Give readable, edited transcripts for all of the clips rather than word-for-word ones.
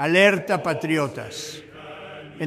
Alerta, patriotas. En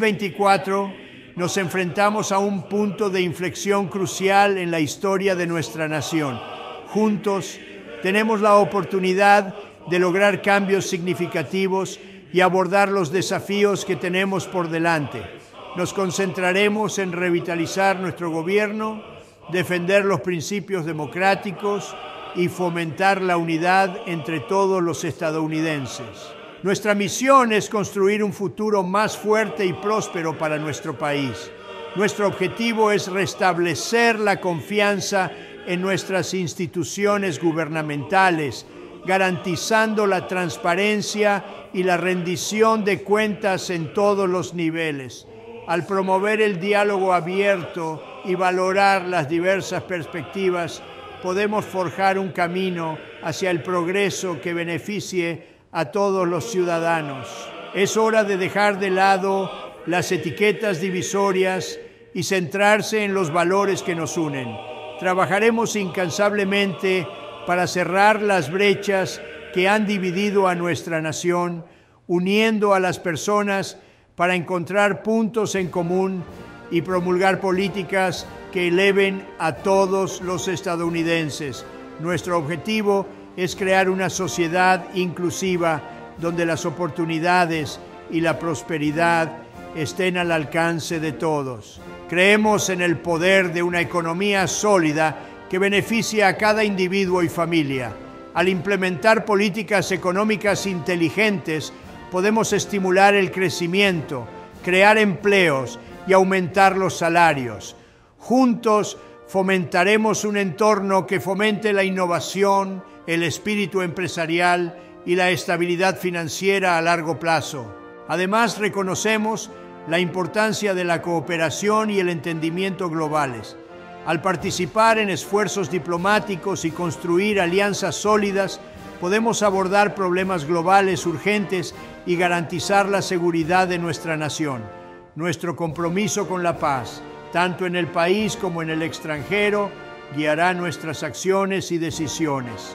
2024 nos enfrentamos a un punto de inflexión crucial en la historia de nuestra nación. Juntos tenemos la oportunidad de lograr cambios significativos y abordar los desafíos que tenemos por delante. Nos concentraremos en revitalizar nuestro gobierno, defender los principios democráticos y fomentar la unidad entre todos los estadounidenses. Nuestra misión es construir un futuro más fuerte y próspero para nuestro país. Nuestro objetivo es restablecer la confianza en nuestras instituciones gubernamentales, garantizando la transparencia y la rendición de cuentas en todos los niveles. Al promover el diálogo abierto y valorar las diversas perspectivas, podemos forjar un camino hacia el progreso que beneficie a todos los ciudadanos. Es hora de dejar de lado las etiquetas divisorias y centrarse en los valores que nos unen. Trabajaremos incansablemente para cerrar las brechas que han dividido a nuestra nación, uniendo a las personas para encontrar puntos en común y promulgar políticas que eleven a todos los estadounidenses. Nuestro objetivo es crear una sociedad inclusiva donde las oportunidades y la prosperidad estén al alcance de todos. Creemos en el poder de una economía sólida que beneficie a cada individuo y familia. Al implementar políticas económicas inteligentes, podemos estimular el crecimiento, crear empleos y aumentar los salarios. Juntos fomentaremos un entorno que fomente la innovación, el espíritu empresarial y la estabilidad financiera a largo plazo. Además, reconocemos la importancia de la cooperación y el entendimiento globales. Al participar en esfuerzos diplomáticos y construir alianzas sólidas, podemos abordar problemas globales urgentes y garantizar la seguridad de nuestra nación. Nuestro compromiso con la paz, tanto en el país como en el extranjero, guiará nuestras acciones y decisiones.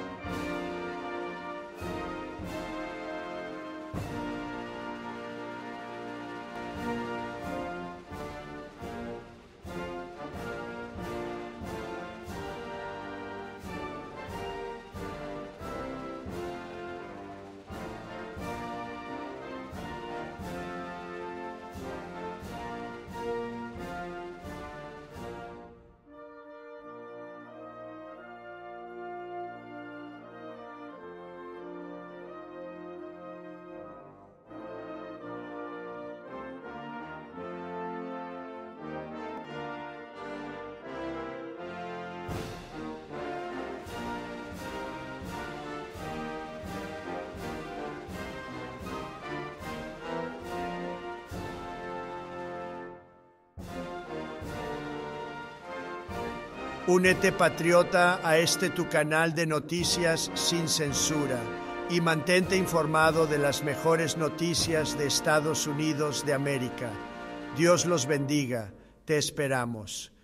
Únete, patriota, a este tu canal de noticias sin censura y mantente informado de las mejores noticias de Estados Unidos de América. Dios los bendiga. Te esperamos.